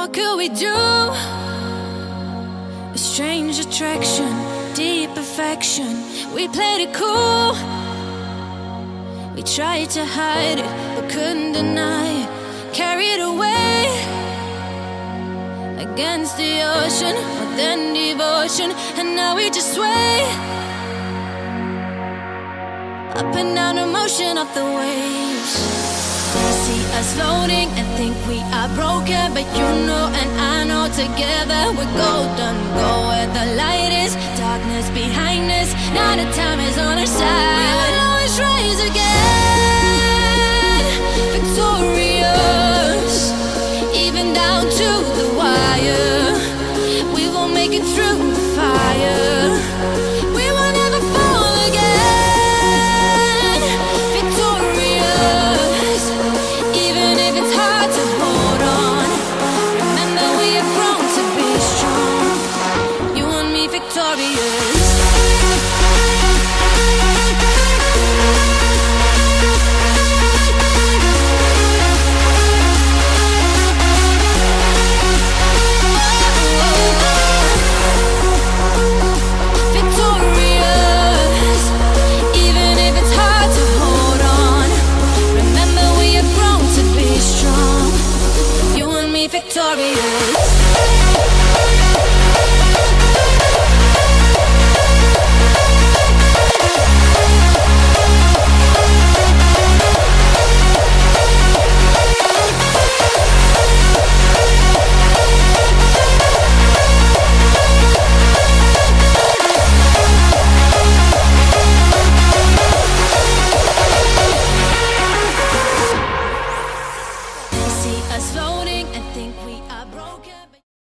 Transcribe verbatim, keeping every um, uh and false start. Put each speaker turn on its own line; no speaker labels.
What could we do? A strange attraction, deep affection. We played it cool. We tried to hide it, but couldn't deny it. Carried away against the ocean, more than devotion. And now we just sway up and down emotion of the waves. They see us floating and think we are broken, but you know and I know together we're golden. Go where the light is, darkness behind us. Now the time is on our side. We will always rise again, victorious, even down to the wire. We will make it through the fire. We will never fall again, victorious, even if it's hard to hold on. Remember we have grown to be strong. You and me victorious. Victorious. They see us floating